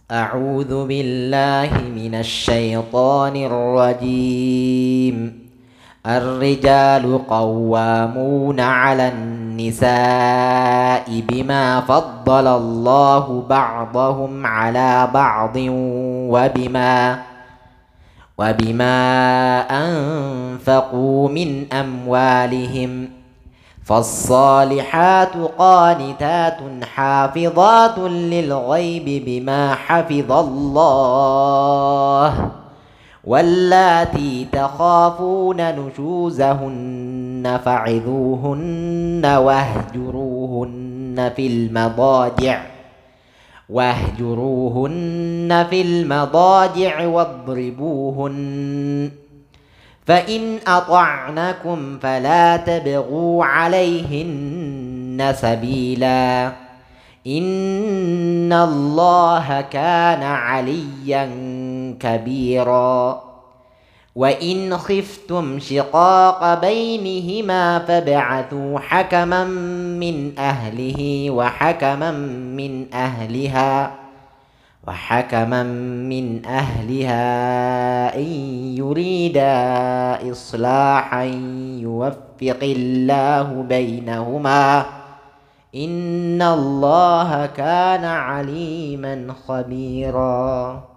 أعوذ بالله من الشيطان الرجيم. الرجال قوامون على النساء بما فضل الله بعضهم على بعض وبما أنفقوا من أموالهم. فالصالحات قانتات حافظات للغيب بما حفظ الله. واللاتي تخافون نشوزهن فعظوهن واهجروهن في المضاجع واضربوهن. فإن أطعنكم فلا تبغوا عليهن سبيلا، إن الله كان عليا كبيرا. وإن خفتم شقاق بينهما فابعثوا حكما من أهله وحكما من أهلها إن يريدا إصلاحا يوفق الله بينهما، إن الله كان عليما خبيرا.